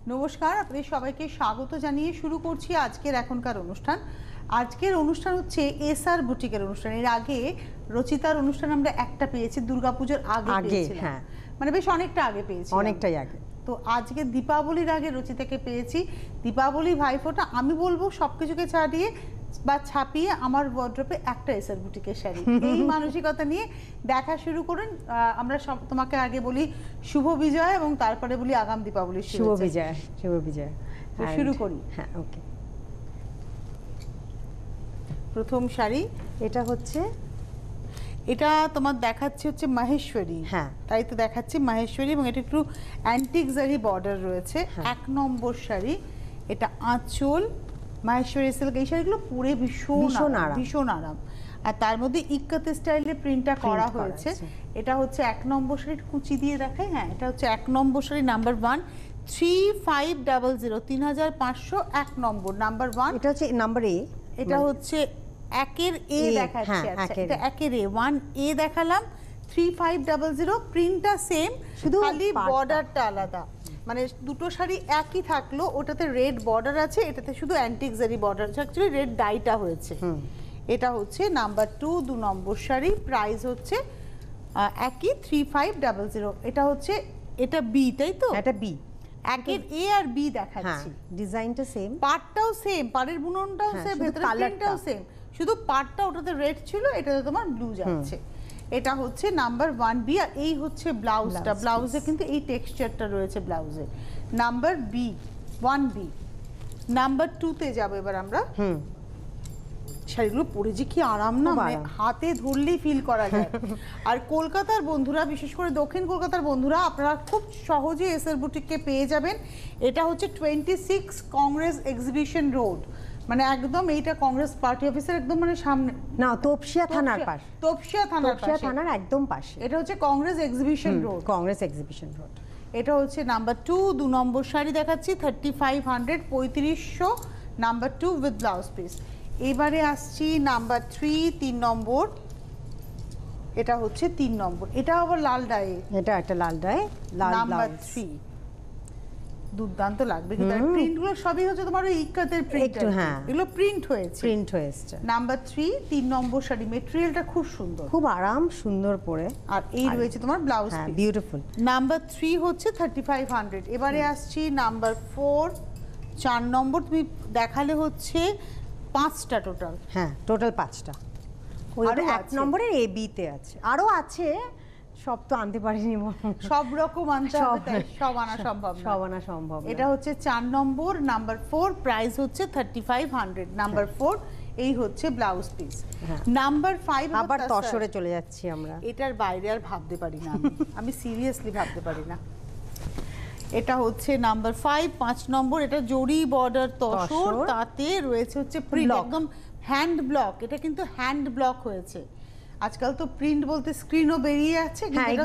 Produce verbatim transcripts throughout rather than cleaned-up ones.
নমস্কার, আপনাদের সবাইকে স্বাগত জানিয়ে শুরু করছি আজকের এখনকার অনুষ্ঠান। আজকের অনুষ্ঠান হচ্ছে এসআর বুটিকের অনুষ্ঠান। এর আগে রচিতার অনুষ্ঠান আমরা একটা পেয়েছি দুর্গাপূজার আগে পেয়েছিলাম, হ্যাঁ মানে বেশ অনেকটা আগে পেয়েছি, অনেকটাই আগে। তো আজকে দীপাবলির আগে রচিতাকে পেয়েছি। দীপাবলি ভাইফোঁটা আমি বলবো সবকিছুকে ছাড়িয়ে বা ছাপিয়ে আমার ওয়ার্ড্রপে একটা এসআর বুটিকের শাড়ি, এই মানসিকতা নিয়ে দেখা শুরু করুন। আমরা সব তোমাকে আগে বলি শুভ বিজয় এবং তারপরে বলি আগাম দীপাবলির শুভ বিজয়। শুভ বিজয় শুরু করি। হ্যাঁ ওকে। প্রথম শাড়ি এটা হচ্ছে, এটা তোমার দেখাচ্ছে হচ্ছে মাহেশ্বরী, হ্যাঁ তাই তো দেখাচ্ছে মাহেশ্বরী এবং এটা একটু অ্যান্টিক জারি বর্ডার রয়েছে। এক নম্বর শাড়ি, এটা আঁচল মাহেশ্বরী সিল্ক। এই শাড়িগুলো পরে ভীষণ আরাম, ভীষণ আরাম। আর তার মধ্যে ইক্কাতে স্টাইলে প্রিন্টটা করা হয়েছে। এটা হচ্ছে এক নম্বর শাড়ি, কুচি দিয়ে দেখায়। হ্যাঁ এটা হচ্ছে এক নম্বর sari, number one, three five double zero, তিন হাজার পাঁচশো এক নম্বর, নাম্বার ওয়ান। এটা হচ্ছে নাম্বার এ, এটা হচ্ছে একের এ দেখাচ্ছে। আচ্ছা এটা একের এ, ওয়ান এ দেখালাম, থ্রি ফাইভ ডাবল জিরো। প্রিন্টটা সেম, শুধু খালি বর্ডারটা আলাদা। মানে দুটো শাড়ি একই থাকলো, ওটাতে রেড বর্ডার আছে, এটাতে শুধু অ্যান্টিক জারি বর্ডার আছে, অ্যাকচুয়ালি রেড ডাইটা হয়েছে। এটা হচ্ছে নাম্বার টু, দু নম্বর শাড়ি। প্রাইস হচ্ছে একই, থ্রি ফাইভ ডাবল জিরো। এটা হচ্ছে, এটা বি তাই তো? এটা বি, একের এ আর বি দেখাচ্ছি। ডিজাইনটা সেম, পাড়টাও সেম, পাড়ের বুননটাও সেম, ভেতরের প্রিন্টটাও সেম, শুধু পাড়টা ওটাতে রেড ছিল, এটাতে তোমার ব্লু যাচ্ছে। এটা হচ্ছে নাম্বার ওয়ান বি। আর এই হচ্ছে ব্লাউজটা, ব্লাউজে কিন্তু এই টেক্সচারটা রয়েছে ব্লাউজে, number B, one B. Number টুতে যাবো এবার আমরা। হুম শাড়িগুলো পরে যে কি আরাম না, মানে হাতে ধরলেই ফিল করা যায়। আর কলকাতার বন্ধুরা, বিশেষ করে দক্ষিণ কলকাতার বন্ধুরা, আপনারা খুব সহজে এসআর বুটিককে পেয়ে যাবেন। এটা হচ্ছে twenty six Congress exhibition road, মানে একদম এইটা কংগ্রেস পার্টি অফিসের একদম মানে সামনে, না তোপসিয়া থানার পাশে, তোপসিয়া থানার পাশে, থানার একদম পাশে। এটা হচ্ছে Congress exhibition road, Congress exhibition road. এটা হচ্ছে নাম্বার টু, দু নম্বর শাড়ি দেখাচ্ছি, থার্টি ফাইভ হান্ড্রেড, পঁয়ত্রিশশো, number two with blouse piece. এবারে আসছি নাম্বার থ্রি, তিন নম্বর। এটা হচ্ছে তিন নম্বর, এটা আবার লাল ডায়ে, এটা একটা লাল ডায়ে, লাল নাম্বার থ্রি। দুর্দান্ত লাগবে কিন্তু প্রিন্টগুলো সবই হচ্ছে তোমার ওই ইক্কাতের প্রিন্ট, হ্যাঁ এগুলো প্রিন্ট হয়েছে, প্রিন্ট হয়েছে। নাম্বার থ্রি, তিন নম্বর শাড়ি। মেটেরিয়ালটা খুব সুন্দর, খুব আরাম, সুন্দর পরে। আর এই রয়েছে তোমার blouse piece, beautiful. Number three হচ্ছে থার্টি ফাইভ হান্ড্রেড। এবারে আসছি নাম্বার ফোর, চার নম্বর। তুমি দেখালে হচ্ছে পাঁচটা টোটাল, হ্যাঁ টোটাল পাঁচটা। ওইটা এক নম্বরের এ বি তে আছে, আরো আছে, সব তো আনতে পারিনি, সব রকম আনতে হবে, সব আনা সম্ভব, সব আনা সম্ভব। এটা হচ্ছে চার নম্বর, নাম্বার ফোর, প্রাইস হচ্ছে thirty five hundred, number four. এই হচ্ছে ব্লাউজ পিস। নাম্বার ফাইভ, আবার তসরে চলে যাচ্ছি আমরা। এটার বাইরে আর ভাবতে পারি না, আমি সিরিয়াসলি ভাবতে পারি না। এটা হচ্ছে নাম্বার ফাইভ, পাঁচ নম্বর। এটা জরি বর্ডার তসর, তাতে রয়েছে হচ্ছে প্রিন্ট, একদম হ্যান্ড ব্লক। এটা কিন্তু হ্যান্ড ব্লক হয়েছে। আজকাল তো প্রিন্ট বলতে স্ক্রিনও বেরিয়ে যাচ্ছে,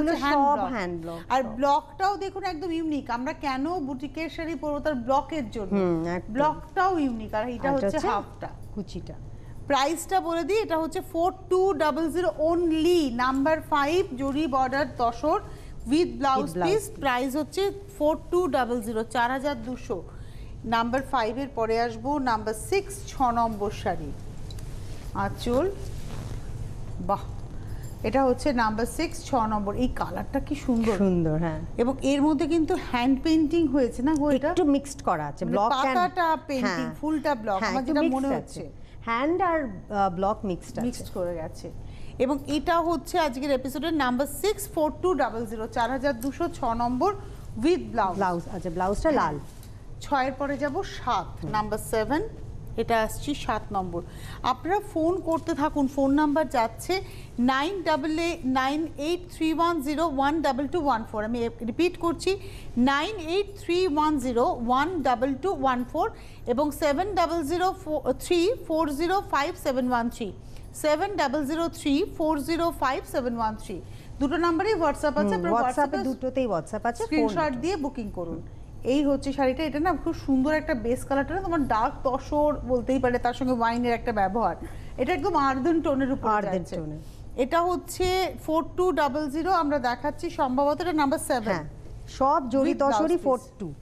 আর ব্লকটাও দেখুন একদম ইউনিক। আমরা কেন বুটিকের শাড়ি পরবো? তার ব্লকের জন্য, ব্লকটাও ইউনিক। আর এটা হচ্ছে হাফটা, কুচিটা। প্রাইসটা বলে দিই, এটা হচ্ছে four two double zero only, number five, zari border tussar with blouse piece. Price হচ্ছে ফোর টু ডাবল জিরো, চার হাজার দুশো। নাম্বার ফাইভের পরে আসবো নাম্বার সিক্স, ছ নম্বর শাড়ি, আঁচল। বাহ, এটা হচ্ছে নাম্বার সিক্স, ছ নম্বর। এই কালারটা কি সুন্দর, সুন্দর, হ্যাঁ। এবং এর মধ্যে কিন্তু হ্যান্ড পেইন্টিং হয়েছে না গো, এটা একটু মিক্সড করা আছে, ব্লক পাতাটা পেইন্টিং, ফুলটা ব্লক, আমার যেটা মনে হচ্ছে হ্যান্ড আর ব্লক মিক্সড মিক্সড করে গেছে। এবং এটা হচ্ছে আজকের এপিসোডের number six, four two double zero, চার হাজার দুশো, ছ নম্বর উইথ ব্লাউজ। ব্লাউজ আচ্ছা, ব্লাউজটা লাল। ছয়ের পরে যাব সাত, নাম্বার সেভেন। এটা আসছি সাত নম্বর। আপনারা ফোন করতে থাকুন, ফোন নাম্বার যাচ্ছে নাইন ডাবল এ nine eight three one zero one double two one four. আমি রিপিট করছি, nine eight three one zero one double two one four এবং seven double zero three four zero five seven one three, seven double zero three four zero five seven one three. দুটো নাম্বারই WhatsApp আছে, হোয়াটসঅ্যাপে দুটোতেই WhatsApp আছে, screenshot দিয়ে booking করুন। এই হচ্ছে শাড়িটা, এটা না খুব সুন্দর একটা বেস কালারটা, না তোমার ডার্ক তসর বলতেই পারে, তার সঙ্গে ওয়াইনের একটা ব্যবহার। এটা একদম আর্দেন টোনের উপর যাচ্ছে। এটা হচ্ছে ফোর টু ডাবল জিরো, আমরা দেখাচ্ছি সম্ভবত এটা নাম্বার সেভেন। সব জরি তসরই ফোর টু,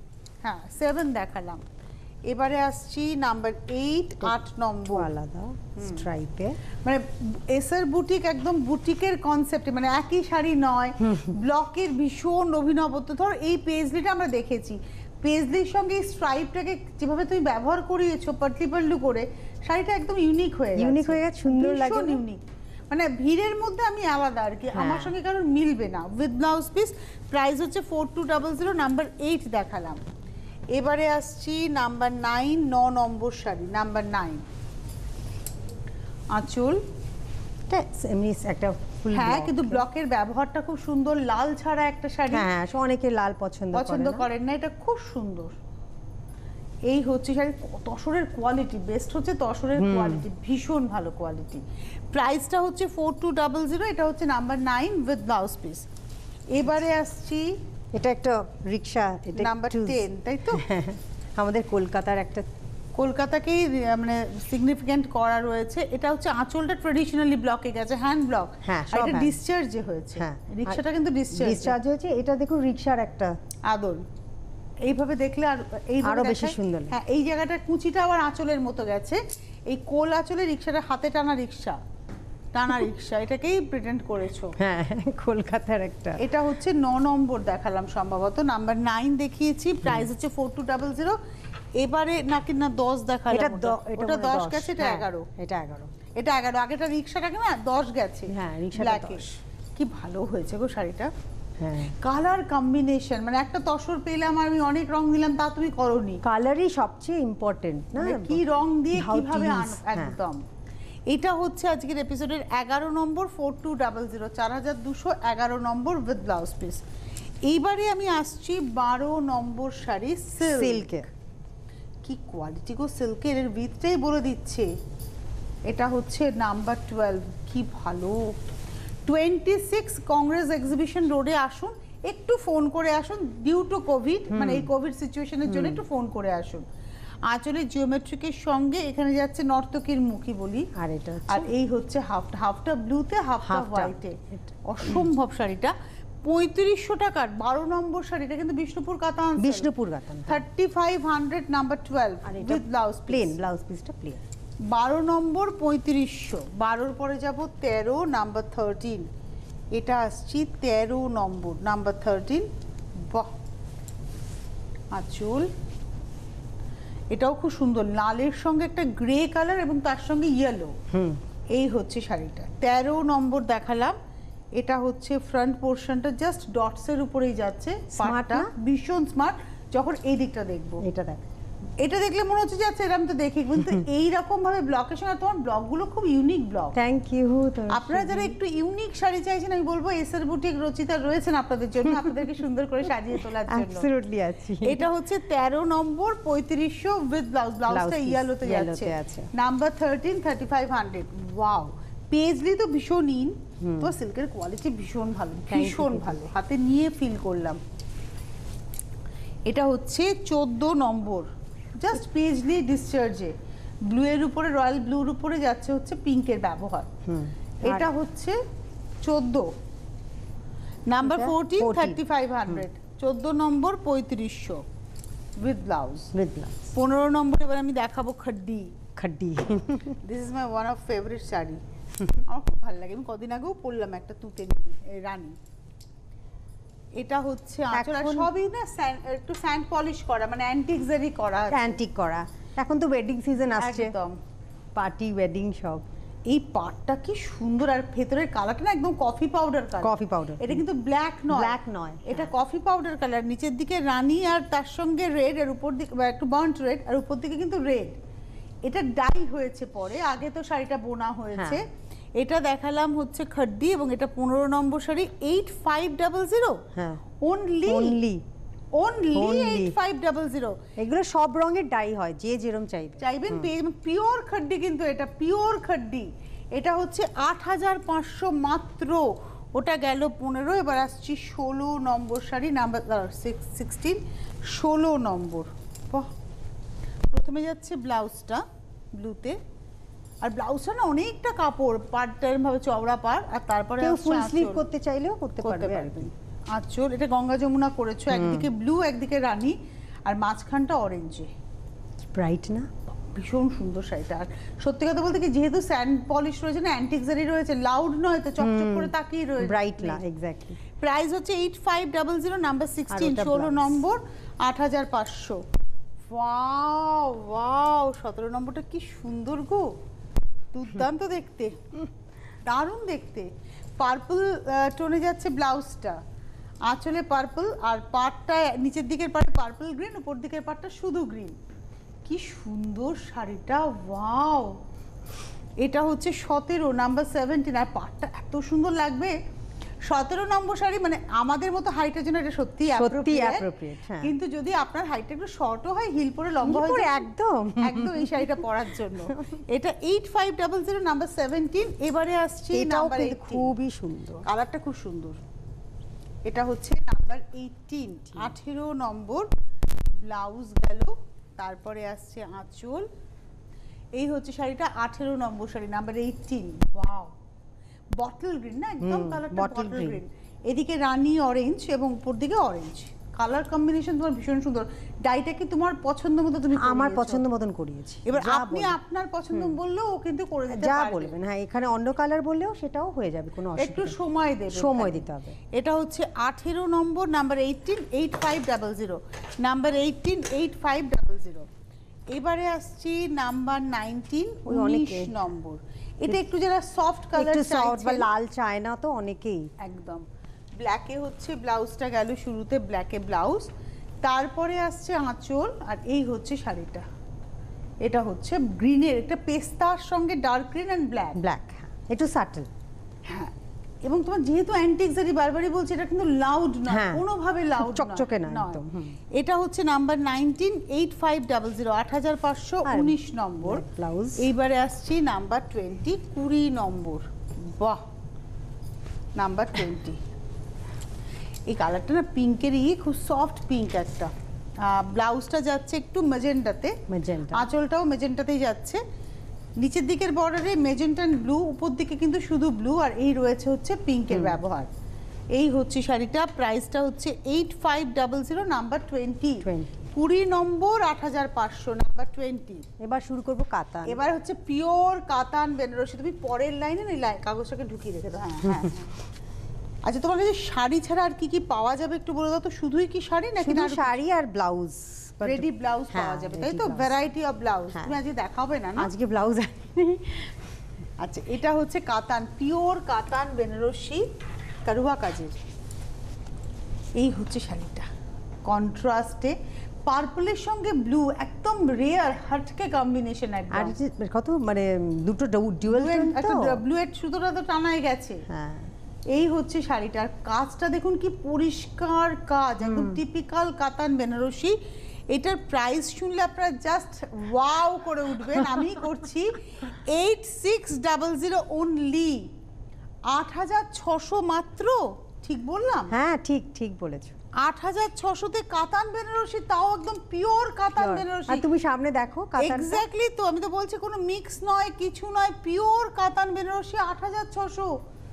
হ্যাঁ সেভেন দেখালাম। এবারে আসছি নাম্বার এইট, আট নম্বর আলাদা স্ট্রাইপে, মানে এসআর বুটিক একদম বুটিকের কনসেপ্টে, মানে একই শাড়ি নয়, ব্লকের ভীষণ অভিনবত্ব। ধর এই পেজলিটা আমরা দেখেছি, পেজলির সঙ্গে এই স্ট্রাইপটাকে যেভাবে তুমি ব্যবহার করিয়েছো পাটলি পাল্লু করে, শাড়িটা একদম ইউনিক হয়ে গেছে, ইউনিক হয়ে গেছে, সুন্দর লাগে, ভীষণ ইউনিক। মানে ভিড়ের মধ্যে আমি আলাদা আর কি, আমার সঙ্গে কারোর মিলবে না। উইথ ব্লাউজ পিস, প্রাইস হচ্ছে four two double zero. Number eight দেখালাম। এবারে আসছি নাম্বার নাইন, ন নম্বর শাড়ি, নাম্বার নাইন। আঁচল এমনি একটা ফুল, হ্যাঁ কিন্তু ব্লকের ব্যবহারটা খুব সুন্দর, লাল ছাড়া একটা শাড়ি, হ্যাঁ অনেকে লাল পছন্দ পছন্দ করেন না, এটা খুব সুন্দর। এই হচ্ছে শাড়ি, তসরের কোয়ালিটি বেস্ট হচ্ছে, তসরের কোয়ালিটি ভীষণ ভালো কোয়ালিটি। প্রাইসটা হচ্ছে ফোর টু ডাবল জিরো। এটা হচ্ছে number nine with blouse piece. এবারে আসছি এটা একটা রিক্সা, এটা নাম্বার টেন, তাই তো? আমাদের কলকাতার একটা, কলকাতাকেই মানে সিগনিফিকেন্ট করা রয়েছে। এটা হচ্ছে আঁচলটা ট্রেডিশনালি ব্লকে গেছে, হ্যান্ড ব্লক, হ্যাঁ এটা ডিসচার্জে হয়েছে, হ্যাঁ রিক্সাটা কিন্তু ডিসচার্জ ডিসচার্জ হয়েছে। এটা দেখুন রিক্সার একটা আদল, এইভাবে দেখলে আর এইভাবে আরো বেশি সুন্দর। হ্যাঁ এই জায়গাটার কুচিটা আবার আঁচলের মতো গেছে, এই কোল আঁচলে রিক্সাটা হাতে টানা রিক্সা, টানা রিক্সা, এটাকেই প্রেজেন্ট করেছো। হ্যাঁ কলকাতার একটা। এটা হচ্ছে ন নম্বর দেখালাম সম্ভবত, নাম্বার নাইন দেখিয়েছি, প্রাইস হচ্ছে ফোর টু ডাবল জিরো। এবারে নাকি না দশ দেখালাম, ওটা দশ গেছে, এটা এগারো, এটা এগারো, এটা এগারো। আগেটা রিক্সাটাকে না দশ গেছে, হ্যাঁ রিক্সাটা দশ। কি ভালো হয়েছে গো শাড়িটা, হ্যাঁ কালার কম্বিনেশন, মানে একটা তসর পেলাম আর আমি অনেক রং দিলাম, তা তুমি করোনি। কালারই সবচেয়ে ইম্পর্টেন্ট না, কি রং দিয়ে How to কিভাবে use, একদম। এটা হচ্ছে আজকের এপিসোডের এগারো নম্বর, ফোর টু ডাবল জিরো, চার হাজার দুশো এগারো নম্বর উইথ ব্লাউজ পিস। এইবারে আমি আসছি বারো নম্বর শাড়ি, সিল্কে। কি কোয়ালিটি গো সিল্কের, এর উইথটাই বলে দিচ্ছে। এটা হচ্ছে নাম্বার টুয়েলভ, কি ভালো। টোয়েন্টি সিক্স কংগ্রেস এক্সিবিশন রোডে আসুন, একটু ফোন করে আসুন, ডিউ টু কোভিড, মানে এই কোভিড সিচুয়েশনের জন্য একটু ফোন করে আসুন। আঁচলের জিওমেট্রিকের সঙ্গে এখানে যাচ্ছে নর্তকীর মুখী বলি, আর এটা আর এই হচ্ছে হাফটা, হাফটা ব্লুতে হাফটা হোয়াইটে, অসম্ভব শাড়িটা। পঁয়ত্রিশশো টাকার বারো নম্বর শাড়িটা কিন্তু বিষ্ণুপুর কাতান, বিষ্ণুপুর কাতান, thirty five hundred, number twelve with blouse plain, blouse পিসটা প্লেন। বারো নম্বর পঁয়ত্রিশশো, বারোর পরে যাব তেরো, নাম্বার থার্টিন। এটা আসছি তেরো নম্বর, নাম্বার থার্টিন। বাহ, আঁচল এটাও খুব সুন্দর, লালের সঙ্গে একটা গ্রে কালার এবং তার সঙ্গে ইয়েলো, এই হচ্ছে শাড়িটা। তেরো নম্বর দেখালাম। এটা হচ্ছে ফ্রন্ট পোর্শনটা জাস্ট ডটসের উপরেই যাচ্ছে, পাটটা ভীষণ স্মার্ট। যখন এই দিকটা দেখবো, এটা দেখ, এটা দেখলে মনে হচ্ছে যে আচ্ছা এরকম তো দেখি, কিন্তু এইরকম ভাবে ব্লকের সঙ্গে, তোমার ব্লকগুলো খুব ইউনিক ব্লক। Thank you. আপনারা যারা একটু ইউনিক শাড়ি চাইছেন, আমি বলবো এসআর বুটিক রচিতা রয়েছেন আপনাদের জন্য, আপনাদেরকে সুন্দর করে সাজিয়ে তোলার জন্য। অ্যাবসলিউটলি আছি। এটা হচ্ছে তেরো নম্বর পঁয়ত্রিশশো উইথ ব্লাউজ, ব্লাউজটা ইয়েলোতে যাচ্ছে, number thirteen, thirty five hundred. Wow, paisley তো ভীষণ ইন, তো সিল্কের কোয়ালিটি ভীষণ ভালো, ভীষণ ভালো, হাতে নিয়ে ফিল করলাম। এটা হচ্ছে চোদ্দ নম্বর, জাস্ট পেজলি ডিসচার্জে, ব্লু এর উপরে, রয়্যাল ব্লুর উপরে যাচ্ছে হচ্ছে পিঙ্কের ব্যবহার। এটা হচ্ছে চোদ্দ, number fourteen, thirty five hundred, চোদ্দ নম্বর পঁয়ত্রিশশো উইথ ব্লাউজ, উইথ ব্লাউজ। পনেরো নম্বর এবার আমি দেখাবো khadi, khadi. This is my one of favourite sari, আমার খুব ভালো লাগে, আমি কদিন আগেও পরলাম একটা তুতে রানী। এটা হচ্ছে আঁচল, আর সবই না একটু স্যান্ড পলিশ করা, মানে অ্যান্টিক জারি করা, অ্যান্টিক করা। এখন তো ওয়েডিং সিজন আসছে, একদম পার্টি ওয়েডিং সব। এই পাটটা কি সুন্দর, আর ভেতরের কালারটা না একদম coffee powder colour, coffee powder, এটা কিন্তু ব্ল্যাক নয়, ব্ল্যাক নয়, এটা কফি পাউডার কালার। নিচের দিকে রানী আর তার সঙ্গে রেড, আর উপর দিকে একটু বার্ন্ট রেড, আর উপর দিকে কিন্তু রেড। এটা ডাই হয়েছে পরে, আগে তো শাড়িটা বোনা হয়েছে। এটা দেখালাম হচ্ছে খাড্ডি, এবং এটা পনেরো নম্বর sari, eight five double zero, হ্যাঁ only only only eight five double zero. এগুলো সব রঙের ডাই হয়, যে যেরকম চাইবে চাইবেন, পিওর খাড্ডি, কিন্তু এটা পিওর খাড্ডি। এটা হচ্ছে আট হাজার পাঁচশো মাত্র, ওটা গেল পনেরো। এবার আসছি ষোলো নম্বর শাড়ি, নাম্বার সিক্সটিন, ষোলো নম্বর। বাহ, প্রথমে যাচ্ছে ব্লাউজটা ব্লুতে, আর ব্লাউজটা না অনেকটা কাপড়, পাড়টা ভাবে চওড়া পাড়, আর তারপরে ফুল স্লিভ করতে চাইলেও করতে পারবে। আঁচল এটা গঙ্গা যমুনা করেছো, একদিকে ব্লু একদিকে রানী, আর মাঝখানটা অরেঞ্জে। ব্রাইট না? ভীষণ সুন্দর শাড়িটা। আর সত্যি কথা বলতে কি যেহেতু স্যান্ড পলিশ রয়েছে না, অ্যান্টিক জারি রয়েছে, লাউড নয় তো, চকচক করে তাকিয়ে রয়েছে, ব্রাইট না। এক্স্যাক্টলি। প্রাইস হচ্ছে eight five double zero, number sixteen, ষোলো নম্বর, আট হাজার পাঁচশো। ওয়াও ওয়াও, সতেরো নম্বরটা কি সুন্দর গো, দুর্দান্ত দেখতে, দারুণ দেখতে। পার্পল টোনে যাচ্ছে ব্লাউজটা, আঁচলে পার্পল, আর পাড়টা নিচের দিকের পাড়ে পার্পল গ্রিন, উপর দিকের পাড়টা শুধু গ্রিন। কি সুন্দর শাড়িটা, ওয়াও। এটা হচ্ছে সতেরো, নাম্বার সেভেন্টিন, আর পাড়টা এত সুন্দর লাগবে। সতেরো নম্বর শাড়ি, মানে আমাদের মতো হাইটের জন্য এটা সত্যি অ্যাপ্রোপ্রিয়েট, কিন্তু যদি আপনার হাইটটা একটু শর্টও হয়, হিল পরে লম্বা হয়, একদম একদম এই শাড়িটা পরার জন্য। এটা eight five double zero, number seventeen. এবারে আসছে নাম্বার এইটিন, খুবই সুন্দর, কালারটা খুব সুন্দর। এটা হচ্ছে নাম্বার এইটিন, আঠেরো নম্বর, ব্লাউজ গেল, তারপরে আসছে আঁচল। এই হচ্ছে শাড়িটা আঠেরো নম্বর sari, number eighteen. Wow, bottle green না, একদম কালারটা বটল গ্রিন, এদিকে রানী অরেঞ্জ এবং উপর দিকে অরেঞ্জ, কালার কম্বিনেশন তোমার ভীষণ সুন্দর। ডাইটা কি তোমার পছন্দ মতো তুমি? আমার পছন্দ মতন করিয়েছি। এবার আপনি আপনার পছন্দ বললেও ও কিন্তু করে দিতে যা পারবে, বলবেন। হ্যাঁ, এখানে অন্য কালার বললেও সেটাও হয়ে যাবে, কোনো অসুবিধা নেই, একটু সময় দেবে, সময় দিতে হবে। এটা হচ্ছে আঠেরো নম্বর, number eighteen, eight five double zero, number eighteen, eight five double zero. এবারে আসছি নাম্বার নাইনটিন, উনিশ নম্বর। এটা একটু যারা সফট কালার চাইছে বা লাল চায় না তো অনেকেই, একদম ব্ল্যাকে হচ্ছে ব্লাউজটা গেল, শুরুতে ব্ল্যাকে ব্লাউজ, তারপরে আসছে আঁচল, আর এই হচ্ছে শাড়িটা। এটা হচ্ছে গ্রিনের, একটা পেস্তার সঙ্গে dark green and black, black একটু সাটল। হ্যাঁ, এবং তোমার যেহেতু অ্যান্টিক জারি বারবারই বলছি, এটা কিন্তু লাউড না, কোনোভাবে লাউড চকচকে না একদম। এটা হচ্ছে number nineteen, eight five double zero, আট হাজার পাঁচশো উনিশ নম্বর ব্লাউজ। এইবারে আসছি নাম্বার টোয়েন্টি, কুড়ি নম্বর। বাহ, নাম্বার টোয়েন্টি, এই কালারটা না পিঙ্কেরই, খুব সফট পিঙ্ক একটা। ব্লাউজটা যাচ্ছে একটু মেজেন্টাতে, মেজেন্টা, আঁচলটাও মেজেন্টাতেই যাচ্ছে, নিচের দিকের বর্ডারে মেজেন্টা এন্ড ব্লু, উপর দিকে কিন্তু শুধু ব্লু, আর এই রয়েছে হচ্ছে পিঙ্কের ব্যবহার। এই হচ্ছে শাড়িটা, প্রাইসটা হচ্ছে eight five double zero, number twenty, কুড়ি নম্বর, আট হাজার পাঁচশো, নাম্বার টোয়েন্টি। এবার শুরু করবো কাতান। এবার হচ্ছে পিওর কাতান বেনারসি। তুমি পরের লাইনে না কাগজটাকে ঢুকিয়ে রেখে দাও। হ্যাঁ হ্যাঁ, আচ্ছা, তোমার কাছে শাড়ি ছাড়া আর কি কি পাওয়া যাবে একটু বলে দাও তো? শুধুই কি শাড়ি নাকি শাড়ি আর ব্লাউজ, রেডি ব্লাউজ পাওয়া যাবে, তাই তো? Variety of blouse. তুমি আজকে দেখাবে না? আজকে ব্লাউজ। আচ্ছা, এটা হচ্ছে কাতান, পিওর কাতান বেনারসি কারুয়া কাজের। এই হচ্ছে শাড়িটা, কন্ট্রাস্টে পার্পলের সঙ্গে ব্লু, একদম রেয়ার হাটকে কম্বিনেশন একদম। আর কত মানে দুটো ডুয়াল টোন তো, ব্লু এর সুতোটা তো টানাই গেছে। হ্যাঁ, এই হচ্ছে শাড়িটার কাজটা দেখুন কি পরিষ্কার কাজ, একদম টিপিক্যাল কাতান বেনারসি। এটার প্রাইস শুনলে আপনারা জাস্ট ওয়াও করে উঠবেন, আমি করছি eight six double zero only, আট হাজার ছশো মাত্র। ঠিক বললাম? হ্যাঁ, ঠিক ঠিক বলেছো। আট হাজার ছশোতে কাতান বেনারসি, তাও একদম পিওর কাতান বেনারসি। আর তুমি সামনে দেখো কাতান, এক্স্যাক্টলি তো, আমি তো বলছি কোনো মিক্স নয়, কিছু নয়, পিওর কাতান বেনারসি, আট হাজার ছশো,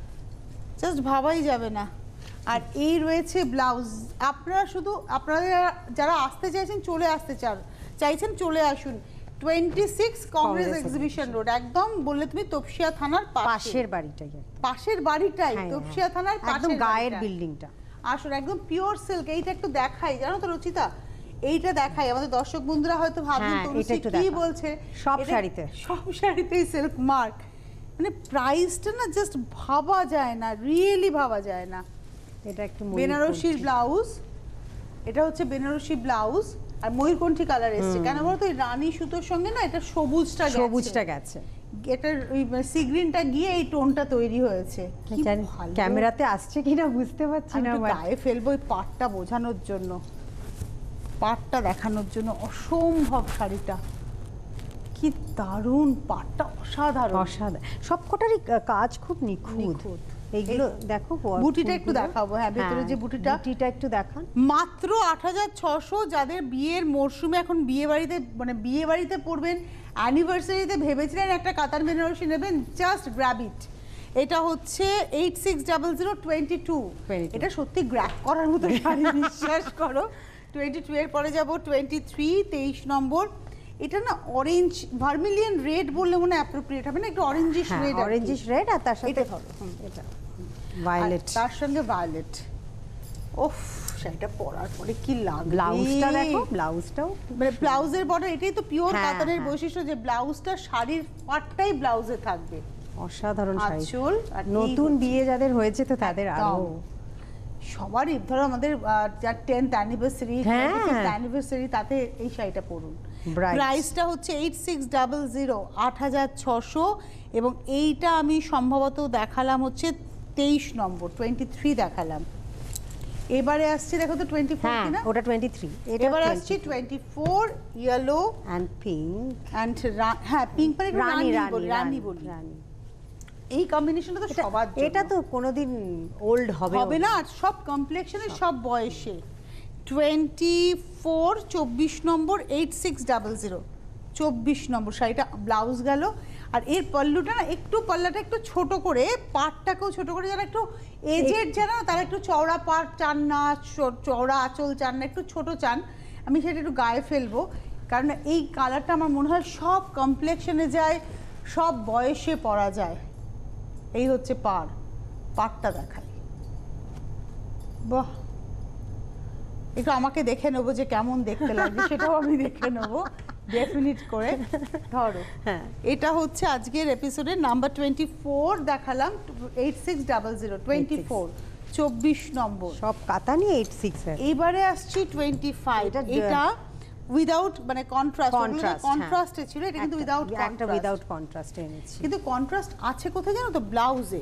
জাস্ট ভাবাই যাবে না। আর এই রয়েছে ব্লাউজ। আপনারা শুধু আপনারা যারা আসতে চাইছেন, চলে আসতে চান চাইছেন চলে আসুন, twenty six Congress exhibition Road, একদম বললে তুমি তপসিয়া থানার পাশের বাড়িটাই, পাশের বাড়িটাই তপসিয়া থানার একদম গায়ের বিল্ডিংটা। আসুন, একদম পিওর সিল্ক। এইটা একটু দেখাই, জানো তো রচিতা, এইটা দেখাই, আমাদের দর্শক বন্ধুরা হয়তো ভাবছেন তনুশ্রী কি বলছে, সব শাড়িতে সব শাড়িতেই সিল্ক মার্ক, মানে প্রাইসটা না জাস্ট ভাবা যায় না, রিয়েলি ভাবা যায় না। এটা একটু বেনারসির ব্লাউজ, এটা হচ্ছে বেনারসি ব্লাউজ, আর ময়ূরকণ্ঠী কালার এসছে। কেন বলতো, এই রানী সুতোর সঙ্গে না এটা সবুজটা গেছে, সবুজটা গেছে, এটার ওই সি গ্রিনটা গিয়ে এই টোনটা তৈরি হয়েছে। ক্যামেরাতে আসছে কিনা বুঝতে পারছি না, গায়ে ফেলবো এই পাটটা বোঝানোর জন্য, পাটটা দেখানোর জন্য। অসম্ভব শাড়িটা, কি দারুণ, পাটটা অসাধারণ, অসাধারণ, সবকটারই কাজ খুব নিখুঁত। এইগুলো দেখো, বুটিটা একটু দেখাবো। হ্যাঁ, ভেতরে যে বুটিটা, বুটিটা একটু দেখান। মাত্র আট হাজার ছশো। যাদের বিয়ের মরশুমে এখন বিয়ে বাড়িতে, মানে বিয়ে বাড়িতে পড়বেন, অ্যানিভার্সারিতে ভেবেছিলেন একটা কাতান বেনারসি নেবেন, জাস্ট গ্র্যাব ইট। এটা হচ্ছে eight six double zero twenty two. এটা সত্যি গ্র্যাব করার মতো শাড়ি, বিশ্বাস করো, টোয়েন্টি টু এর পরে যাব টোয়েন্টি থ্রি, তেইশ নম্বর। এটা না অরেঞ্জ ভার্মিলিয়ন রেড বললে মনে অ্যাপ্রোপ্রিয়েট হবে না, একটু অরেঞ্জিশ রেড, অরেঞ্জিশ রেড, আর তার সাথে ধরো এটা ভায়োলেট, তার সঙ্গে ভায়োলেট। ওফ, সেটা পরার পরে কি লাগবে। ব্লাউজটা দেখো, ব্লাউজটাও মানে ব্লাউজের বর্ডার, এটাই তো পিওর হ্যাঁ, কাতানের হ্যাঁ। বৈশিষ্ট্য যে ব্লাউজটা শাড়ির পাটটাই ব্লাউজে থাকবে। অসাধারণ শাড়ি, আঁচল আর এই নতুন হচ্ছে- বিয়ে যাদের হয়েছে তো তাদের আরো একদম। সবারই ধরো আমাদের যার টেন্থ অ্যানিভার্সারি, হ্যাঁ। অ্যানিভার্সারি, তাতে এই শাড়িটা পরুন। Bright। প্রাইসটা হচ্ছে এইট সিক্স ডাবল জিরো, আট হাজার ছশো। এবং এইটা আমি সম্ভবত দেখালাম হচ্ছে তেইশ নম্বর, টোয়েন্টি থ্রি দেখালাম। এবারে আসছে দেখো তো টোয়েন্টি ফোর হ্যাঁ কিনা, ওটা টোয়েন্টি থ্রি, এবার আসছে twenty four, yellow and pink, and হ্যাঁ পিঙ্ক, মানে একটু রানী রানী রানী বলি, রানী বলি। রানী। এই কম্বিনেশনটা তো সবার জন্য। এটা তো কোনোদিন ওল্ড হবে হবে না, আর সব কমপ্লেক্সনে সব বয়সে। টোয়েন্টি ফোর, চব্বিশ নম্বর, এইট সিক্স ডাবল জিরো, চব্বিশ নম্বর শাড়িটা। ব্লাউজ গেল, আর এর পল্লুটা না একটু, পাল্লাটা একটু ছোট করে, পাটটাকেও ছোট করে, যারা একটু এজেড যারা তারা একটু চওড়া পাট চান না, চ- চওড়া আঁচল চান না, একটু ছোট চান। আমি সেটা একটু গায়ে ফেলবো, কারণ এই কালারটা আমার মনে হয় সব কমপ্লেক্সনে যায়, সব বয়সে পরা যায়। এই হচ্ছে পাড়, পাড়টা দেখাই। বাহ, একটু আমাকে দেখে নেবো যে কেমন দেখতে লাগবে, সেটাও আমি দেখে নেবো ডেফিনিট করে। ধরো হ্যাঁ। এটা হচ্ছে আজকের এপিসোডের নাম্বার টোয়েন্টি ফোর দেখালাম, eight six double zero, twenty four, চব্বিশ নম্বর। সব কাতানি এইট সিক্স এর। এইবারে আসছি টোয়েন্টি ফাইভ, এটা এটা উইদাউট মানে কন্ট্রাস্ট, Contrast, কন্ট্রাস্টে ছিল, এটা কিন্তু উইদাউট একটা কন্ট্রাস্ট। উইদাউট কন্ট্রাস্ট এনেছি। কিন্তু কন্ট্রাস্ট আছে কোথায় জানো তো, ব্লাউজে।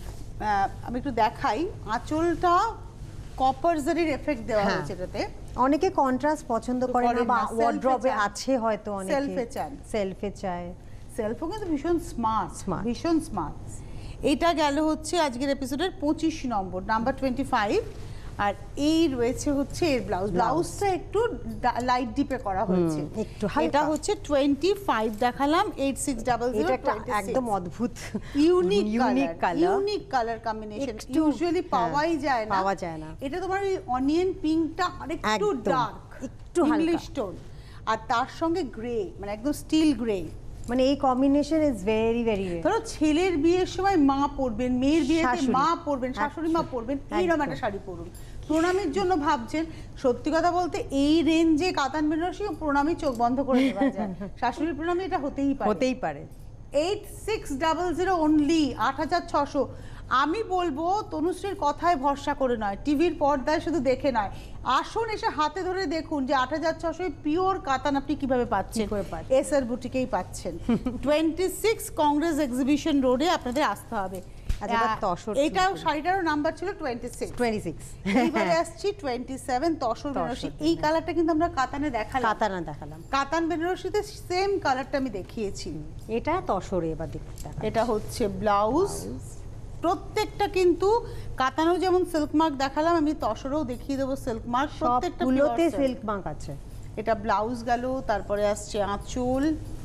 আমি একটু দেখাই, আঁচলটা কপার জারির এফেক্ট দেওয়া হ্যাঁ। হয়েছে এটাতে। অনেকে কন্ট্রাস্ট পছন্দ করে না, করেন বা না, self-এ ওয়ার্ড্রবে চান। আছে হয়তো অনেকে Self-এ চান। সেলফে চায়। সেলফও কিন্তু ভীষণ স্মার্ট, Smart। ভীষণ স্মার্ট। এটা গেল হচ্ছে আজকের এপিসোডের পঁচিশ নম্বর, নাম্বার টোয়েন্টি ফাইভ। আর এই রয়েছে হচ্ছে এর ব্লাউজ, ব্লাউজটা একটু লাইট ডিপে করা হয়েছে, একটু হালকা। এটা হচ্ছে টোয়েন্টি ফাইভ দেখালাম, এইট সিক্স ডাবল জিরো, এটা একটা একদম অদ্ভুত unique unique colour, unique colour combination, একটু, ইউজুয়ালি হ্যাঁ, পাওয়াই যায় না, পাওয়া যায় না। এটা তোমার ওই অনিয়ন পিঙ্কটা আরেকটু একদম, ডার্ক, একটু হালকা। ইংলিশ টোন, আর তার সঙ্গে গ্রে, মানে একদম স্টিল গ্রে। মানে এই কম্বিনেশন ইজ ভেরি ভেরি ধরো ছেলের বিয়ের সময় মা পরবেন, মেয়ের বিয়েতে শাশুড়ি। মা পরবেন, শাশুড়ি মা পরবেন, এইরকম একটা শাড়ি পরুন। প্রণামীর জন্য ভাবছেন, সত্যি কথা বলতে এই রেঞ্জে কাতান বেনারসি প্রণামী চোখ বন্ধ করে দেওয়া যায়, শাশুড়ির প্রণামী এটা হতেই পারে, হতেই পারে। Eight six double zero only, আট হাজার ছশো। আমি বলবো তনুশ্রীর কথায় ভরসা করে নয়, টিভির পর্দায় শুধু দেখে নয়, আসুন এসে হাতে ধরে দেখুন যে আট হাজার ছশোয় পিওর কাতান আপনি কিভাবে পাচ্ছেন, কি করে পাচ্ছেন। এস আর বুটিকেই পাচ্ছেন। টোয়েন্টি সিক্স কংগ্রেস এক্সিবিশন রোডে আপনাদের আসতে হবে। আচ্ছা, এবার তসর এটাও শুরু শাড়িটারও নাম্বার ছিল টোয়েন্টি সিক্স। Twenty six. এইবারে আসছি টোয়েন্টি সেভেন, তসর বেনারসি। এই কালারটা কিন্তু আমরা কাতানে দেখালাম, কাতানা দেখালাম, কাতান বেনারসিতে সেম কালারটা আমি দেখিয়েছি। এটা তসরে এবার দেখতে দেখা। এটা হচ্ছে ব্লাউজ, প্রত্যেকটা কিন্তু কাতানো যেমন সিল্ক মার্ক দেখালাম, আমি তসরেও দেখিয়ে দেবো সিল্ক মার্ক, প্রত্যেকটা সবগুলোতে pure silk। সিল্ক মার্ক আছে। এটা ব্লাউজ গেল, তারপরে আসছে আঁচল,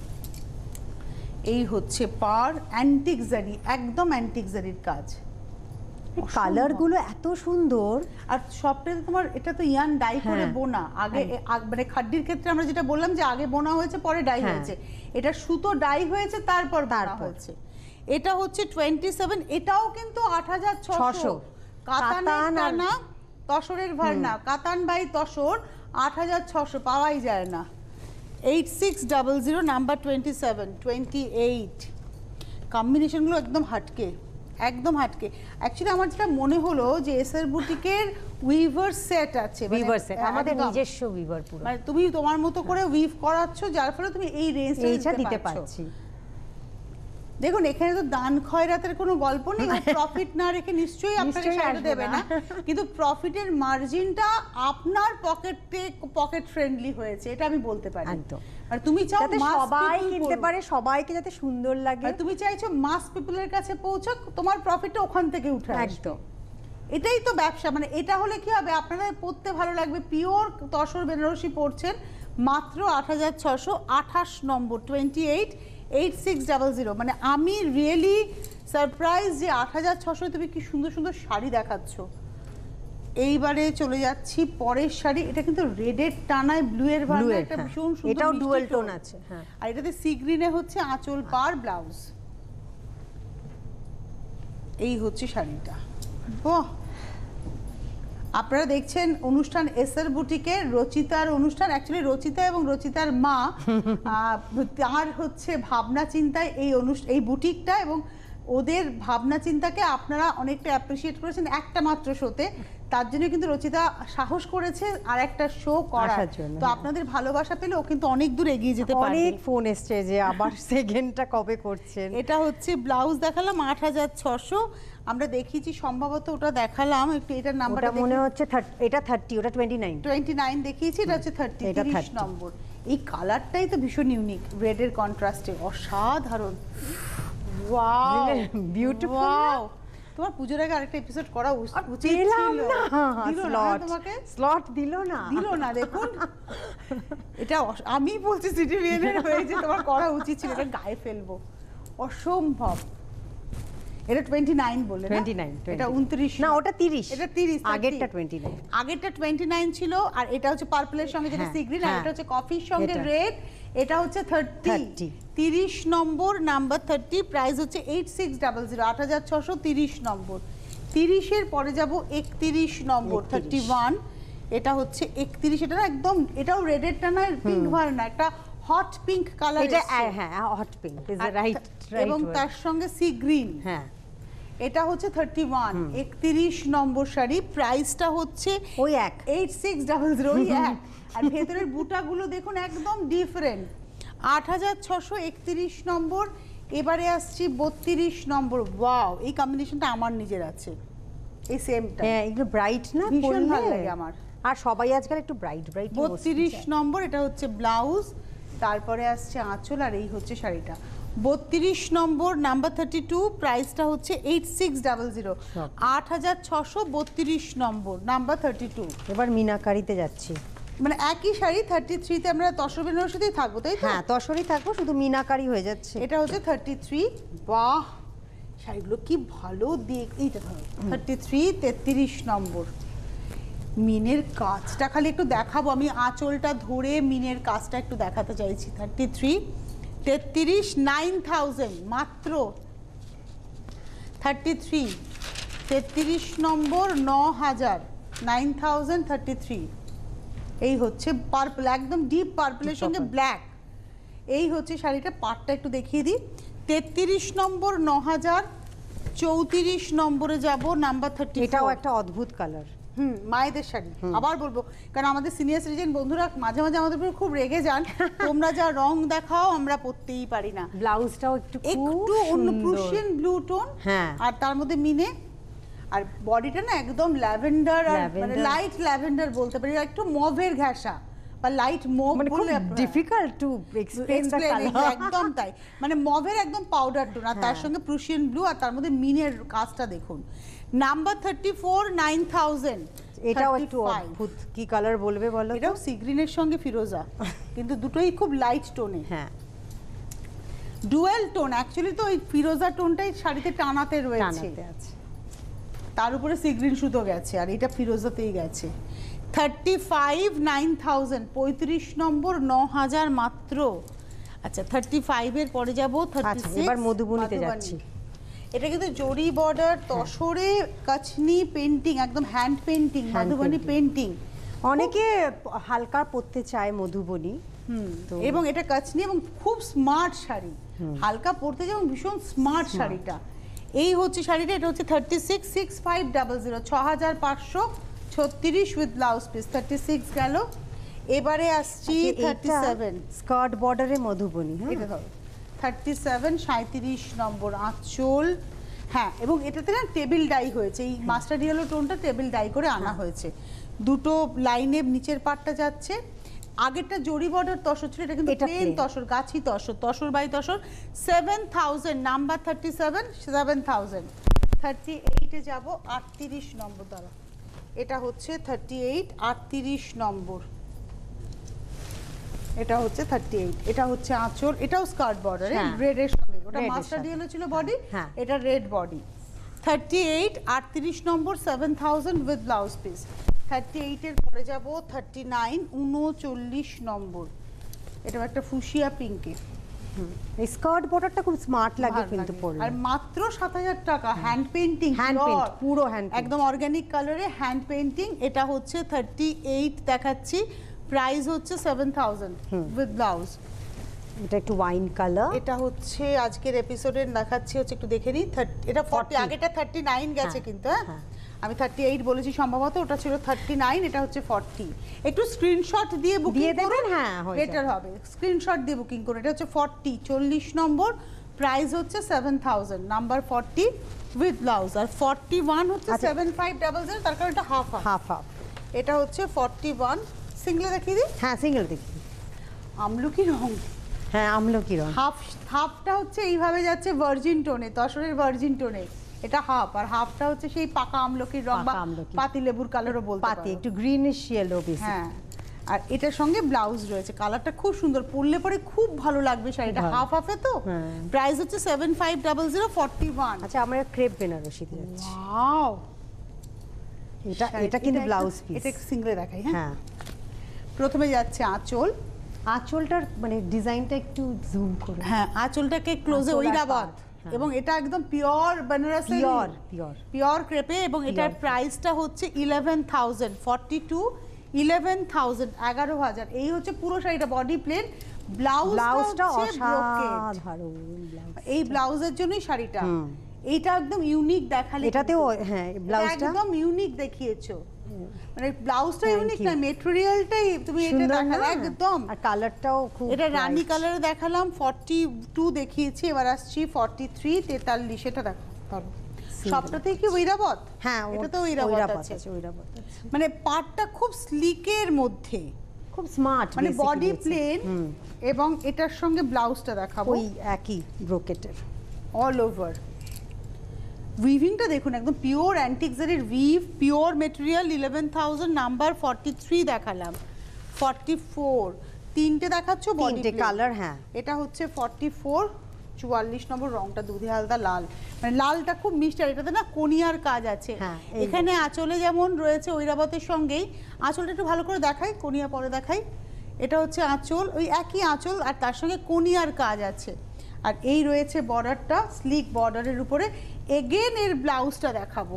এই হচ্ছে পার, অ্যান্টিক জারি, একদম অ্যান্টিক জারির কাজ। কালার গুলো এত সুন্দর, আর সবটাতে তোমার এটা তো ইয়ান ডাই করে হ্যাঁ। বোনা, আগে আগ- মানে খাড্ডির ক্ষেত্রে আমরা যেটা বললাম যে আগে বোনা হয়েছে পরে ডাই হ্যাঁ। হয়েছে, এটা সুতো ডাই হয়েছে তারপর বোনা তারপর। হয়েছে। এটা হচ্ছে টোয়েন্টি সেভেন, এটাও কিন্তু আট হাজার ছশো। ছশো। কাতানের কাতান আর- টানা, তসরের ভারনা, কাতান বাই তসর, আট হাজার ছশো পাওয়াই যায় না। Eight six double zero, number twenty seven, twenty eight. কম্বিনেশনগুলো একদম হাটকে, একদম হাটকে। অ্যাকচুয়ালি আমার যেটা মনে হলো যে এসআর বুটিকের উইভার সেট আছে, মানে উইভার সেট, আমাদের একদম। নিজস্ব উইভার পুরো, মানে তুমি তোমার মতো করে উইভ করাচ্ছ, যার ফলে তুমি এই রেঞ্জটা এইটা দিতে দিতে পারছি। পারছি। দেখুন এখানে তো দান খয়রাতের কোনো গল্প নেই, প্রফিট না রেখে নিশ্চয়ই আপনাকে নিশ্চয়ই শাড়িটা আসবে দেবে না। না, কিন্তু প্রফিটের মার্জিনটা আপনার পকেটে পকেট ফ্রেন্ডলি হয়েছে, এটা আমি বলতে পারি। একদম। আর তুমি চাও যাতে mass সবাই people কিনতে পড়ুক। পারে, সবাইকে যাতে সুন্দর লাগে, আর তুমি চাইছো মাস পিপলের কাছে পৌঁছাক, তোমার প্রফিটটা ওখান থেকে উঠে আসবে। একদম। এটাই তো ব্যবসা, মানে এটা হলে কি হবে, আপনাদের পড়তে ভালো লাগবে। পিওর তসর বেনারসি পড়ছেন মাত্র আট হাজার ছশো, আঠাশ নম্বর, twenty eight, eight six double zero. মানে আমি রিয়েলি সারপ্রাইজ যে আট হাজার ছশো তুমি কি সুন্দর সুন্দর শাড়ি দেখাচ্ছ। এইবারে চলে যাচ্ছি পরের শাড়ি। এটা কিন্তু রেডের টানায় ব্লু এর ভান্ডার, একটা ভীষণ সুন্দর, এটাও ডুয়াল টোন আছে। হ্যাঁ, আর এটাতে সি গ্রিনে হচ্ছে আঁচল পার ব্লাউজ। এই হচ্ছে শাড়িটা। বাহ, আপনারা দেখছেন অনুষ্ঠান এসআর বুটিকে, রচিতার অনুষ্ঠান। অ্যাকচুয়ালি রচিতা এবং রচিতার মা তার হচ্ছে ভাবনা চিন্তায় এই অনুষ্ঠান, এই বুটিকটা, এবং ওদের ভাবনা চিন্তাকে আপনারা অনেকটা অ্যাপ্রিসিয়েট করেছেন একটা মাত্র শোতে। তার জন্য কিন্তু রচিতা সাহস করেছে আর একটা শো করার জন্য। তো আপনাদের ভালোবাসা পেলে ও কিন্তু অনেক দূর এগিয়ে যেতে পারে। অনেক ফোন এসছে যে আবার সেকেন্ডটা কবে করছেন। এটা হচ্ছে ব্লাউজ দেখালাম আট হাজার ছশো, আমরা দেখিয়েছি সম্ভবত ওটা দেখালাম একটু, এটার নাম্বারটা মনে হচ্ছে এটা থার্টি, ওটা টোয়েন্টি নাইন টোয়েন্টি নাইন দেখিয়েছি, এটা হচ্ছে থার্টি, তিরিশ নম্বর। এই কালারটাই তো ভীষণ ইউনিক, রেডের কন্ট্রাস্টে অসাধারণ। Wow, beautiful. ওয়াও, তোমার পুজোর আগে আরেকটা এপিসোড করা উচিত ছিল। দিল না তোমাকে, স্লট দিল না দিল না দেখুন। এটা আমি বলছি সিটি ভিএনের হয়েছে, তোমার করা উচিত ছিল, এটা গায়ে ফেলবো, অসম্ভব। এটা টোয়েন্টি নাইন বলে, টোয়েন্টি নাইন, এটা উনত্রিশ না, ওটা তিরিশ, এটা তিরিশ, আগেরটা টোয়েন্টি নাইন, আগেরটা টোয়েন্টি নাইন ছিল। আর এটা হচ্ছে পার্পলের সঙ্গে যেটা সি গ্রিন, আর এটা হচ্ছে কফির সঙ্গে রেড, এটা হচ্ছে থার্টি, তিরিশ নম্বর, নাম্বার থার্টি, প্রাইস হচ্ছে এইট সিক্স ডাবল জিরো, আট হাজার ছশো তিরিশ নম্বর। তিরিশের পরে যাব একত্রিশ নম্বর, থার্টি ওয়ান, এটা হচ্ছে একত্রিশ, এটা না একদম, এটাও রেডের টা না, পিঙ্ক ভার না, একটা হট পিঙ্ক কালার, এটা হ্যাঁ হট পিঙ্ক ইজ রাইট, এবং তার সঙ্গে সি গ্রিন। হ্যাঁ, এটা হচ্ছে থার্টি ওয়ান, একত্রিশ নম্বর শাড়ি, প্রাইসটা হচ্ছে ওই এক, এইট সিক্স ডাবল জিরো, ওই এক। আর ভেতরের বুটাগুলো দেখুন একদম ডিফারেন্ট। আট হাজার ছশো একত্রিশ নম্বর। এবারে আসছি বত্রিশ নম্বর। ওয়াও, এই কম্বিনেশনটা আমার নিজের আছে, এই সেমটা। হ্যাঁ, এগুলো ব্রাইট না, ভীষণ ভালো লাগে আমার। আর সবাই আজকাল একটু ব্রাইট ব্রাইট। বত্রিশ নম্বর, এটা হচ্ছে ব্লাউজ, তারপরে আসছে আঁচল, আর এই হচ্ছে শাড়িটা। বত্রিশ নম্বর, নাম্বার থার্টি টু, প্রাইসটা হচ্ছে এইট সিক্স ডাবল জিরো, আট হাজার ছশো বত্রিশ নম্বর, নাম্বার থার্টি টু। এবার মিনাকারিতে যাচ্ছি, মানে একই শাড়ি থার্টি থ্রিতে আমরা তসর বেনারসিতেই থাকবো, তাই তো? হ্যাঁ, তসরই থাকবো, শুধু মিনাকারি হয়ে যাচ্ছে। এটা হচ্ছে থার্টি থ্রি। বাহ, শাড়িগুলো কি ভালো দেখ। এইটা ধরো থার্টি থ্রি, তেত্রিশ নম্বর। মিনের কাজটা খালি একটু দেখাবো, আমি আঁচলটা ধরে মিনের কাজটা একটু দেখাতে চাইছি। থার্টি থ্রি, তেত্রিশ, নাইন থাউজেন্ড মাত্র। থার্টি থ্রি, তেত্রিশ নম্বর, ন হাজার, নাইন থাউজেন্ড থার্টি থ্রি। এই হচ্ছে পার্পল, একদম ডিপ পার্পলের সঙ্গে ব্ল্যাক। এই হচ্ছে শাড়িটা, পাটটা একটু দেখিয়ে দিই। তেত্রিশ নম্বর, ন হাজার। চৌত্রিশ নম্বরে যাব, নাম্বার থার্টি। এটাও একটা অদ্ভুত কালার। হুম, মায়েদের শাড়ি আবার বলবো, কারণ আমাদের সিনিয়র সিটিজেন বন্ধুরা মাঝে মাঝে আমাদের উপর খুব রেগে যান, তোমরা যা রং দেখাও আমরা পরতেই পারি না। ব্লাউজটাও একটু একটু অন্য প্রুশিয়ান ব্লু টোন, হ্যাঁ, আর তার মধ্যে মিনে, আর বডিটা না একদম ল্যাভেন্ডার, আর মানে লাইট ল্যাভেন্ডার বলতে পারি, একটু মভের ঘাসা বা লাইট মভ বলে, difficult to explain the colour, একদম তাই, মানে মভের একদম পাউডার টোন, আর তার সঙ্গে প্রুশিয়ান ব্লু, আর তার মধ্যে মিনের কাজটা দেখুন। Number thirty four, nine thousand. এটাও একটু অদ্ভুত, কি কালার বলবে বলো? এটাও সি গ্রিনের সঙ্গে ফিরোজা, কিন্তু দুটোই খুব লাইট টোনে। হ্যাঁ, ডুয়েল টোন। অ্যাকচুয়ালি তো ওই ফিরোজা টোনটাই শাড়িতে টানাতে রয়েছে, তার উপরে সি গ্রিন সুতো গেছে, আর এটা ফিরোজাতেই গেছে। থার্টি ফাইভ, নাইন থাউজেন্ড, পঁয়ত্রিশ নম্বর, ন হাজার মাত্র। আচ্ছা, থার্টি ফাইভের পরে যাবো থার্টি সিক্স। এবার মধুবনীতে যাচ্ছি। এটা কিন্তু জরি বর্ডার, তসরে কাচনি পেন্টিং, একদম হ্যান্ড পেন্টিং, মধুবনী পেন্টিং। অনেকে হালকা পরতে চায় মধুবনী, হুম, এবং এটা কাচনি এবং খুব স্মার্ট শাড়ি, হালকা পরতে যায় এবং ভীষণ স্মার্ট শাড়িটা। এই হচ্ছে শাড়িটা, এটা হচ্ছে thirty six, six five double zero, ছ হাজার পাঁচশো ছত্রিশ with blouse piece. Thirty six গেল। এবারে আসছি থার্টি সেভেন, স্কার্ট বর্ডারে মধুবনী। এটা ধরো থার্টি সেভেন, সাঁত্রিশ নম্বর, আঁচল। হ্যাঁ, এবং এটাতে না টেবিল ডাই হয়েছে, এই মাস্টার্ড ইয়েলো টোনটা টেবিল ডাই করে আনা হয়েছে। দুটো লাইনে নিচের পাটটা যাচ্ছে। আগেরটা জরি বর্ডার তসর ছিল, এটা কিন্তু প্লেন তসর, গাছি tussar, tussar by tussar. Seven thousand, number thirty seven, seven thousand. Thirty এইটে যাবো, আটত্রিশ নম্বর দ্বারা। এটা হচ্ছে থার্টি এইট, আটত্রিশ নম্বর। এটা হচ্ছে থার্টি এইট, এটা হচ্ছে আঁচল, এটাও স্কার্ট বর্ডার রেড এর সঙ্গে, ওটা মাস্টার্ড ইয়েলো ছিল বডি, এটা রেড বডি। থার্টি এইট আটত্রিশ নম্বর seven thousand with blouse piece. Thirty এইটের পরে যাব থার্টি নাইন উনচল্লিশ নম্বর, এটা একটা ফুশিয়া পিঙ্কে। এই স্কার্ট বর্ডারটা খুব স্মার্ট লাগে কিন্তু পরলে। আর মাত্র সাত হাজার টাকা, হ্যান্ড পেইন্টিং, হ্যান্ড পেইন্ট, পুরো হ্যান্ড একদম অর্গানিক কালারে হ্যান্ড পেইন্টিং। এটা হচ্ছে থার্টি এইট দেখাচ্ছি, প্রাইস হচ্ছে সেভেন থাউজেন্ড উইথ ব্লাউজ। এটা একটু ওয়াইন কালার। এটা হচ্ছে আজকের এপিসোডের দেখাচ্ছি হচ্ছে, একটু দেখে নিই। এটা ফর্টি, আগেটা থার্টি নাইন গেছে কিন্তু, হ্যাঁ আমি থার্টি এইট বলেছি সম্ভবত, ওটা ছিল থার্টি নাইন, এটা হচ্ছে ফর্টি। একটু স্ক্রিনশট দিয়ে বুকিং দেবেন, হ্যাঁ বেটার হবে, স্ক্রিনশট দিয়ে বুকিং করুন। এটা হচ্ছে ফর্টি, চল্লিশ নম্বর, প্রাইস হচ্ছে seven thousand, number forty with blouse. আর ফর্টি ওয়ান হচ্ছে সেভেন ফাইভ ডাবল জিরো, তার কারণ এটা হাফ হাফ হাফ। এটা হচ্ছে ফর্টি ওয়ান, সিঙ্গেল দেখিয়ে দিই। হ্যাঁ সিঙ্গেল দেখি। আমলকি রং, হ্যাঁ আমলকি রং। হাফ, হাফটা হচ্ছে এইভাবে যাচ্ছে ভার্জিন টোনে, তসরের ভার্জিন টোনে, এটা হাফ। আর হাফটা হচ্ছে সেই পাকা আমলকির রং বা পাতি লেবুর কালারও বলতে পারো, পাতি একটু গ্রিনিশ ইয়েলো বেসি। হ্যাঁ, আর এটার সঙ্গে ব্লাউজ রয়েছে, কালারটা খুব সুন্দর, পরলে পরে খুব ভালো লাগবে শাড়িটা। হাফ হাফে তো, প্রাইস হচ্ছে seven five double zero, forty one. আচ্ছা আমরা ক্রেপ বেনারসি দিয়ে যাচ্ছি। ওয়াও, এটা এটা কিন্তু ব্লাউজ পিস। এটা সিঙ্গেলে দেখাই। হ্যাঁ, প্রথমে যাচ্ছে আঁচল। আঁচলটার মানে ডিজাইনটা একটু জুম করে। হ্যাঁ, আঁচলটাকে ক্লোজে ঐরাবত, এবং এটা একদম pure Banarasi, pure pure pure ক্রেপে, এবং এটার প্রাইসটা হচ্ছে eleven thousand, forty two, eleven thousand, এগারো হাজার। এই হচ্ছে পুরো শাড়িটা, বডি প্লেন, ব্লাউজ ব্লাউজটা অসাধারণ। এই ব্লাউজের জন্যই শাড়িটা, এইটা একদম ইউনিক দেখালে। এটাতেও হ্যাঁ ব্লাউজটা একদম ইউনিক দেখিয়েছো, মানে ব্লাউজটা ইউনিক না, ম্যাটেরিয়ালটাই তুমি এটা দেখালে একদম। আর কালারটাও খুব, এটা রানী কালারে দেখালাম, ফর্টি টু দেখিয়েছি, এবার আসছি ফর্টি থ্রি, তেতাল্লিশ। এটা দেখো সবটাতেই কি ঐরাবত? হ্যাঁ এটা তো ঐরাবত আছে, ঐরাবত আছে, মানে পাটটা খুব স্লিকের মধ্যে, খুব স্মার্ট, মানে বডি প্লেন, এবং এটার সঙ্গে ব্লাউজটা দেখাবো ওই একই ব্রোকেটের অল ওভার। উইভিংটা দেখুন, একদম পিওর অ্যান্টিক জারির weave, pure material, eleven thousand, number forty three দেখালাম, ফর্টি ফোর, তিনটে দেখাচ্ছ বডি কালার। হ্যাঁ, এটা হচ্ছে ফর্টি ফোর, চুয়াল্লিশ নম্বর, রংটা দুধে হালদা লাল, মানে লালটা খুব মিষ্টি। আর এটাতে না কোনিয়ার কাজ আছে, এখানে আঁচলে যেমন রয়েছে ঐরাবতের সঙ্গেই, আঁচলটা একটু ভালো করে দেখাই, কোনিয়া পরে দেখাই। এটা হচ্ছে আঁচল, ওই একই আঁচল, আর তার সঙ্গে কোনিয়ার কাজ আছে। আর এই রয়েছে বর্ডারটা, স্লিক বর্ডারের উপরে। এগেন এর ব্লাউজটা দেখাবো,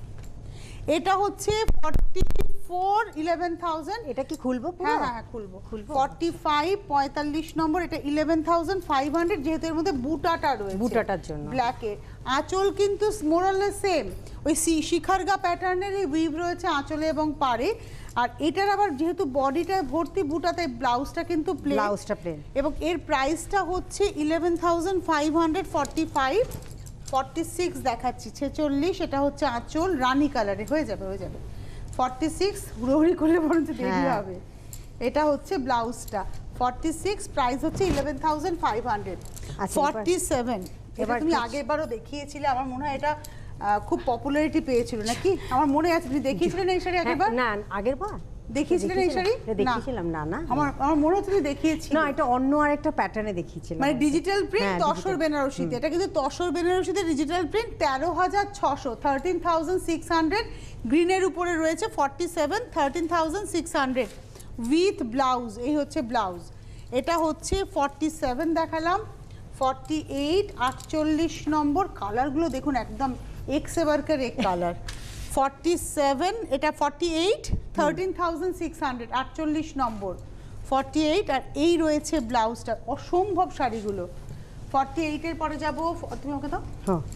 এটা হচ্ছে ফর্টি ফোর, ইলেভেন থাউজেন্ড। এটা কি খুলবো? হ্যাঁ হ্যাঁ খুলবো, খুলবো। ফর্টি ফাইভ, পঁয়তাল্লিশ নম্বর, এটা ইলেভেন থাউজেন্ড ফাইভ হান্ড্রেড, যেহেতু এর মধ্যে বুটাটা রয়েছে, বুটাটার জন্য ব্ল্যাকের। আঁচল কিন্তু মোরালে সেম, ওই শিখারগা প্যাটার্নের এই উইভ রয়েছে আঁচলে এবং পাড়ে। আর এটার আবার যেহেতু বডিটা ভর্তি বুটাতে, ব্লাউজটা কিন্তু প্লেন, ব্লাউজটা প্লেন, এবং এর প্রাইসটা হচ্ছে eleven thousand five hundred, forty five, forty six দেখাচ্ছি, ছেচল্লিশ। এটা হচ্ছে আঁচল, রানী কালারে, হয়ে যাবে হয়ে যাবে ফর্টি সিক্স, হুড়োহুড়ি করলে বরঞ্চ দেরি হবে। এটা হচ্ছে ব্লাউজটা, ফর্টি সিক্স, প্রাইস হচ্ছে eleven thousand five hundred, forty seven. এটা তুমি আগেরবারও দেখিয়েছিলে, আমার মনে হয় এটা খুব পপুলারিটি পেয়েছিল নাকি, আমার মনে আছে। তুমি দেখিয়েছিলে না এই শাড়ি আগেরবার? না আগেরবার দেখিয়েছিলেন এই শাড়ি? দেখিয়েছিলাম না না, আমার আমার মনে হচ্ছে তুমি দেখিয়েছিলে। না, এটা অন্য আরেকটা প্যাটার্নে দেখিয়েছিলাম, মানে ডিজিটাল প্রিন্ট, তসর বেনারসিতে। এটা কিন্তু তসর বেনারসিতে ডিজিটাল প্রিন্ট, তেরো হাজার ছশো, থার্টিন থাউজেন্ড সিক্স হান্ড্রেড, গ্রিনের উপরে রয়েছে forty seven, thirteen thousand six hundred with blouse. এই হচ্ছে ব্লাউজ, এটা হচ্ছে ফর্টি সেভেন দেখালাম, ফর্টি এইট, আটচল্লিশ নম্বর। কালারগুলো দেখুন, একদম এক সে বারকার এক কালার। ফর্টি সেভেন, এটা forty eight, thirteen thousand six hundred, আটচল্লিশ নম্বর, ফর্টি এইট। আর এই রয়েছে ব্লাউজটা, অসম্ভব শাড়িগুলো। ফর্টি এইটের পরে যাবো, তুমি ওকে দাও,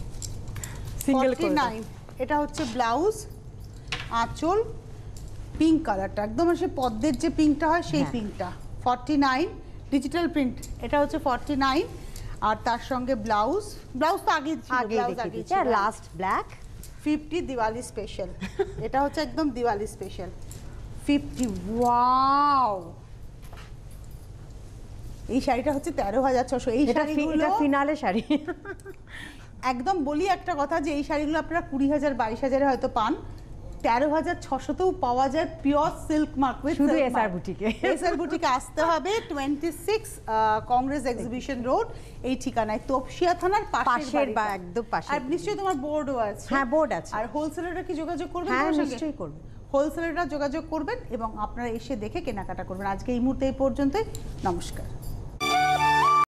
ফর্টি নাইন। এটা হচ্ছে ব্লাউজ, আঁচল, পিঙ্ক কালারটা, একদম সে পদ্মের যে পিঙ্কটা হয় সেই পিঙ্কটা, ফর্টি নাইন, ডিজিটাল প্রিন্ট। এটা হচ্ছে ফর্টি নাইন, আর তার সঙ্গে ব্লাউজ, ব্লাউজ তো আগে আগে last black, fifty, Diwali special. এটা হচ্ছে একদম দিওয়ালি স্পেশাল, ফিফটি। ওয়াও, এই শাড়িটা হচ্ছে তেরো হাজার ছশো। এই শাড়িগুলো ফিনালে শাড়ি, একদম বলি একটা কথা, যে এই শাড়িগুলো আপনারা কুড়ি হাজার বাইশ হাজারে হয়তো পান, তেরো হাজার ছশোতেও পাওয়া যায় পিওর সিল্ক মার্ক উইথ শুধু এসআর বুটিকে এসআর বুটিকে আসতে হবে twenty six Congress exhibition Road এই ঠিকানায় তপসিয়া থানার পাশের বা একদম পাশে। আর নিশ্চয়ই তোমার বোর্ডও আছে। হ্যাঁ বোর্ড আছে। আর হোলসেলাররা কি যোগাযোগ করবেন? হ্যাঁ নিশ্চয়ই করবে। হোলসেলাররা যোগাযোগ করবেন এবং আপনারা এসে দেখে কেনাকাটা করবেন। আজকে এই মুহূর্তে এই পর্যন্তই, নমস্কার।